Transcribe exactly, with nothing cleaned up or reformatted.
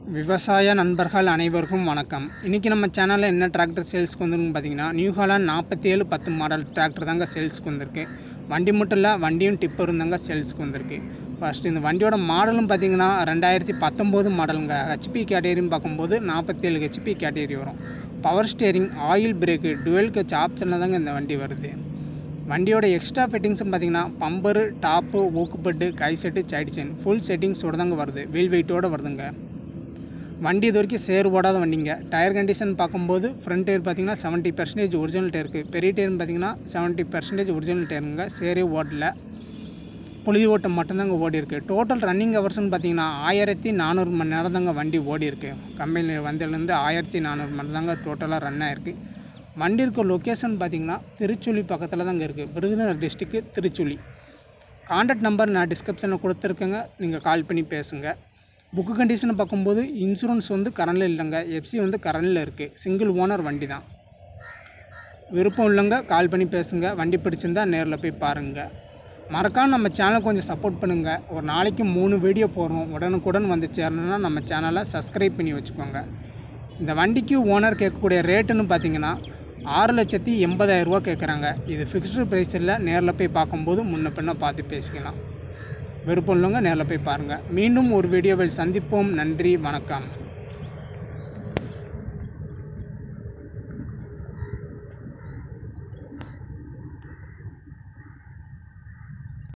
விவசாய நண்பர்கள் அனைவருக்கும் வணக்கம். இன்றைக்கி நம்ம சேனலில் என்ன டிராக்டர் சேல்ஸ்க்கு வந்துருக்குன்னு பார்த்தீங்கன்னா, நியூ ஹாலண்ட் நாற்பத்தி ஏழு பத்து மாடல் டிராக்டர் தாங்க சேல்ஸ்க்கு வந்திருக்கு. வண்டி மட்டும் இல்லை, வண்டியும் டிப்பரும் தாங்க சேல்ஸ்க்கு வந்திருக்கு. ஃபஸ்ட்டு இந்த வண்டியோட மாடலும் பார்த்திங்கன்னா ரெண்டாயிரத்தி பத்தொம்போது மாடலுங்க. ஹெச்பி கேட்டகரின்னு பார்க்கும்போது நாற்பத்தி ஏழு ஹெச்பி கேட்டகரி வரும். Power steering, oil brake, dual clutch ஆப்ஷனில் தாங்க இந்த வண்டி வருது. வண்டியோட எக்ஸ்ட்ரா ஃபிட்டிங்ஸும் பார்த்திங்கன்னா பம்பரு, டாப்பு, ஊக்குப்பட்டு, கை செட்டு, சைடு செயின் ஃபுல் செட்டிங்ஸோடு தாங்க வருது. வீல் வெயிட்டோடு வருதுங்க. வண்டி இது வரைக்கும் சேர் ஓடாத வண்டிங்க. டயர் கண்டிஷன் பார்க்கும்போது ஃப்ரண்ட் டயர் பார்த்திங்கன்னா செவன்ட்டி பர்சன்டேஜ் ஒரிஜினல் டயருக்கு, பெரிய டயர்னு பார்த்திங்கன்னா செவன்ட்டி பர்சன்டேஜ் ஒரிஜினல் டயருங்க. சேரே ஓட்டல, புழுதி ஓட்டம் மட்டும்தாங்க ஓடி இருக்குது. டோட்டல் ரன்னிங் ஹவர்ஸ்னு பார்த்திங்கன்னா ஆயிரத்தி நானூறு மணி நேரம் தாங்க வண்டி ஓடி இருக்குது. கம்பெனி வந்ததுலேருந்து ஆயிரத்தி நானூறு மணி தாங்க டோட்டலாக ரன் ஆகிருக்கு. வண்டி இருக்க லொக்கேஷன் பார்த்திங்கன்னா திருச்சுழி பக்கத்தில் தாங்க இருக்குது. விருதுநகர் டிஸ்ட்ரிக்கு திருச்சுழி. கான்டாக்ட் நம்பர் நான் டிஸ்கிரிப்ஷனில் கொடுத்துருக்கேங்க, நீங்கள் கால் பண்ணி பேசுங்க. புக்கு கண்டிஷனை பார்க்கும்போது இன்சூரன்ஸ் வந்து கரண்டில் இல்லைங்க, எஃப்சி வந்து கரண்டில் இருக்குது. சிங்கிள் ஓனர் வண்டி தான். விருப்பம் இல்லைங்க, கால் பண்ணி பேசுங்க. வண்டி பிடிச்சிருந்தால் நேரில் போய் பாருங்கள். மறக்காம நம்ம சேனலை கொஞ்சம் சப்போர்ட் பண்ணுங்கள். ஒரு நாளைக்கு மூணு வீடியோ போடுறோம். உடனுக்குடன் வந்து சேரணுன்னா நம்ம சேனலை சப்ஸ்கிரைப் பண்ணி வச்சுக்கோங்க. இந்த வண்டிக்கு ஓனர் கேட்கக்கூடிய ரேட்டுன்னு பார்த்தீங்கன்னா ஆறு லட்சத்தி எண்பதாயிரரூவா கேட்குறாங்க. இது ஃபிக்ஸ்டு ப்ரைஸ் இல்லை. நேரில் போய் பார்க்கும்போது முன்ன பின்ன பார்த்து பேசிக்கலாம். விருப்பம் இல்லைங்க, நேரில் போய் பாருங்கள். மீண்டும் ஒரு வீடியோவில் சந்திப்போம். நன்றி, வணக்கம்.